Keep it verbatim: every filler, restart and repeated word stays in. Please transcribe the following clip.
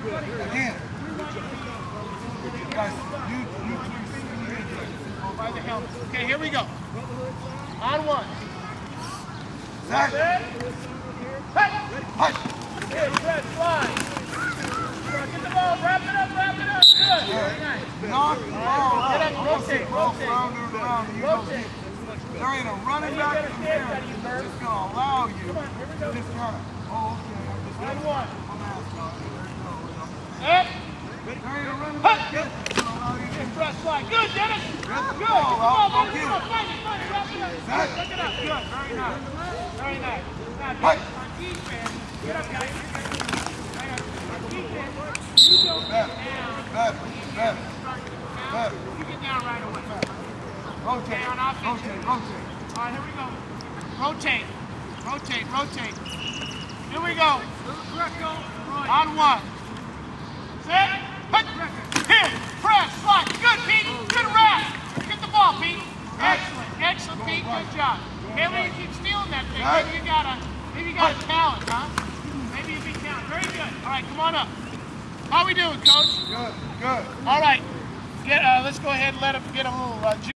Again. Guys, you, you Oh, by the helmet. Okay, here we go. On one. Zach. Hey! Push. Good, good, slide. Get the ball, wrap it up, wrap it up. Good. Very nice. Knock the ball out. Get up, rotate, rotate. Round and around. You don't get. There ain't a running back from here. It's just going to allow you. Come on, here we go. Just kind of, oh, okay. I'm just On one. There Up. ain't a running back. It's going to allow you to. Press slide. Good, Dennis. Good. Come Good. on, I'll Dennis. get Come on, it. fight it, fight it, wrap it up. Zach. Look it up. Good. Very nice. Very nice. Now, Hey. on defense, get up, guys. On defense, you go Better. down. Better. Better. Better. You get down right away. Rotate. Okay, on offense. Rotate. Rotate. All right, here we go. Rotate. Rotate, rotate. Here we go. On one. Set. Hut. Hit. Press. Slide. Good, Pete. Good wrap. Get the ball, Pete. Excellent. Excellent, Pete. Good job. Haley, you keep stealing that thing. Maybe you got a, maybe you got a talent, huh? Maybe you beat talent. Very good. All right, come on up. How we doing, Coach? Good. Good. All right. Get. Uh, let's go ahead and let him get a little. Uh,